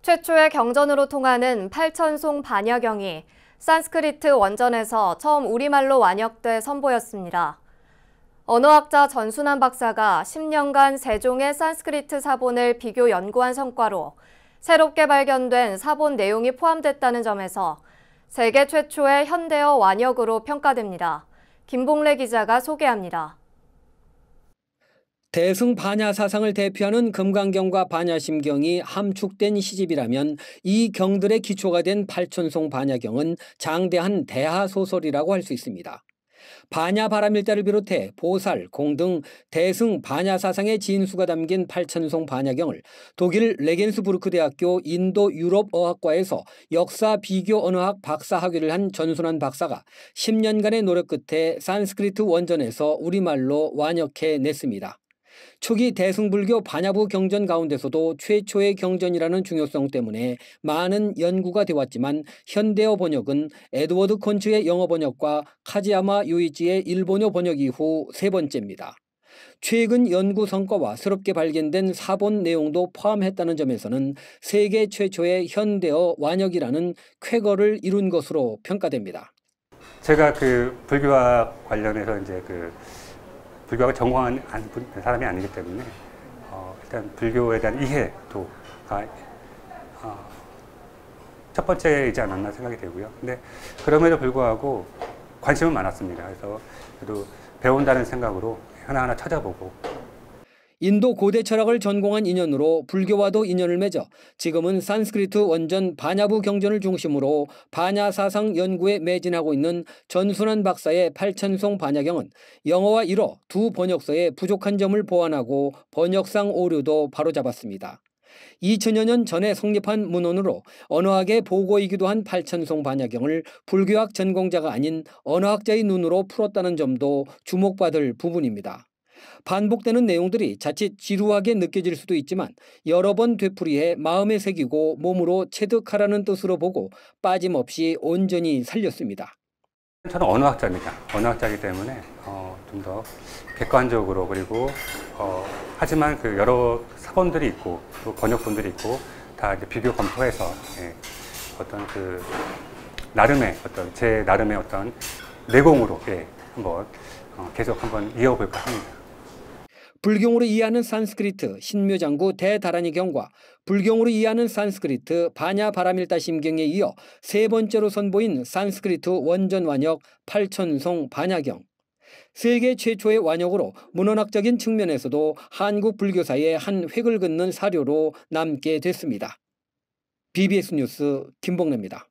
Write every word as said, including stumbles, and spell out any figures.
최초의 경전으로 통하는 팔천송 반야경이 산스크리트 원전에서 처음 우리말로 완역돼 선보였습니다. 언어학자 전순환 박사가 십 년간 세종의 산스크리트 사본을 비교 연구한 성과로 새롭게 발견된 사본 내용이 포함됐다는 점에서 세계 최초의 현대어 완역으로 평가됩니다. 김봉래 기자가 소개합니다. 대승 반야 사상을 대표하는 금강경과 반야심경이 함축된 시집이라면 이 경들의 기초가 된 팔천송 반야경은 장대한 대하소설이라고 할 수 있습니다. 반야 바람일자를 비롯해 보살, 공 등 대승 반야 사상의 진수가 담긴 팔천송 반야경을 독일 레겐스부르크 대학교 인도 유럽 어학과에서 역사 비교 언어학 박사 학위를 한 전순환 박사가 십 년간의 노력 끝에 산스크리트 원전에서 우리말로 완역해 냈습니다. 초기 대승불교 반야부 경전 가운데서도 최초의 경전이라는 중요성 때문에 많은 연구가 되었지만 현대어 번역은 에드워드 콘츠의 영어 번역과 카지야마 요이치의 일본어 번역 이후 세 번째입니다. 최근 연구 성과와 새롭게 발견된 사본 내용도 포함했다는 점에서는 세계 최초의 현대어 완역이라는 쾌거를 이룬 것으로 평가됩니다. 제가 그 불교학 관련해서 이제 그 불교학을 전공한 사람이 아니기 때문에 어, 일단 불교에 대한 이해도가 어, 첫 번째이지 않았나 생각이 되고요. 근데 그럼에도 불구하고 관심은 많았습니다. 그래서 그래도 배운다는 생각으로 하나하나 찾아보고. 인도 고대 철학을 전공한 인연으로 불교와도 인연을 맺어 지금은 산스크리트 원전 반야부 경전을 중심으로 반야 사상 연구에 매진하고 있는 전순환 박사의 팔천송 반야경은 영어와 일어 두 번역서의 부족한 점을 보완하고 번역상 오류도 바로잡았습니다. 이천여 년 전에 성립한 문헌으로 언어학의 보고이기도 한 팔천송 반야경을 불교학 전공자가 아닌 언어학자의 눈으로 풀었다는 점도 주목받을 부분입니다. 반복되는 내용들이 자칫 지루하게 느껴질 수도 있지만 여러 번 되풀이해 마음에 새기고 몸으로 체득하라는 뜻으로 보고 빠짐없이 온전히 살렸습니다. 저는 언어학자입니다. 언어학자이기 때문에 어, 좀 더 객관적으로 그리고 어, 하지만 그 여러 사본들이 있고 또 번역본들이 있고 다 이제 비교 검토해서 예, 어떤 그 나름의 어떤 제 나름의 어떤 내공으로 예, 한번 어, 계속 한번 이어볼까 합니다. 불경으로 이해하는 산스크리트 신묘장구 대다라니 경과 불경으로 이해하는 산스크리트 반야 바라밀타 심경에 이어 세 번째로 선보인 산스크리트 원전 완역 팔천송 반야경. 세계 최초의 완역으로 문헌학적인 측면에서도 한국 불교사의 한 획을 긋는 사료로 남게 됐습니다. 비비에스 뉴스 김봉래입니다.